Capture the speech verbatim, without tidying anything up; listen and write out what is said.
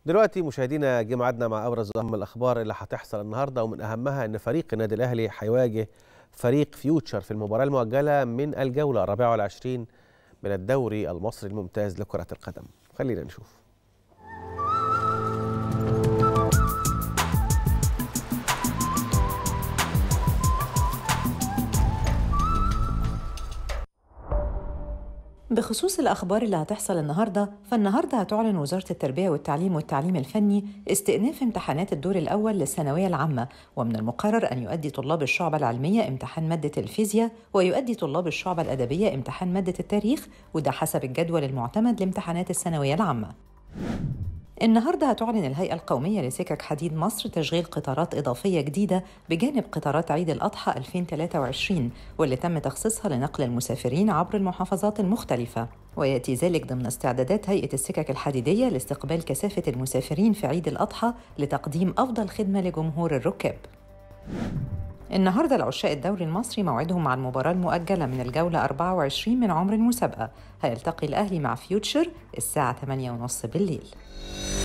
دلوقتي مشاهدينا جه ميعادنا مع ابرز واهم الاخبار اللي هتحصل النهارده، ومن اهمها ان فريق النادي الاهلي هيواجه فريق فيوتشر في المباراه المؤجله من الجوله الرابعه والعشرين من الدوري المصري الممتاز لكره القدم. خلينا نشوف. بخصوص الأخبار اللي هتحصل النهاردة، فالنهاردة هتعلن وزارة التربية والتعليم والتعليم الفني استئناف امتحانات الدور الأول للثانوية العامة، ومن المقرر أن يؤدي طلاب الشعبة العلمية امتحان مادة الفيزياء، ويؤدي طلاب الشعبة الأدبية امتحان مادة التاريخ، وده حسب الجدول المعتمد لامتحانات الثانوية العامة. النهارده هتعلن الهيئة القومية لسكك حديد مصر تشغيل قطارات إضافية جديدة بجانب قطارات عيد الأضحى ألفين وثلاثة وعشرين، واللي تم تخصيصها لنقل المسافرين عبر المحافظات المختلفة، ويأتي ذلك ضمن استعدادات هيئة السكك الحديدية لاستقبال كثافة المسافرين في عيد الأضحى لتقديم أفضل خدمة لجمهور الركاب. النهارده العشاق الدوري المصري موعدهم مع المباراة المؤجلة من الجولة أربعة وعشرين من عمر المسابقة، هيلتقي الأهلي مع فيوتشر الساعة ثمانية وثلاثين بالليل.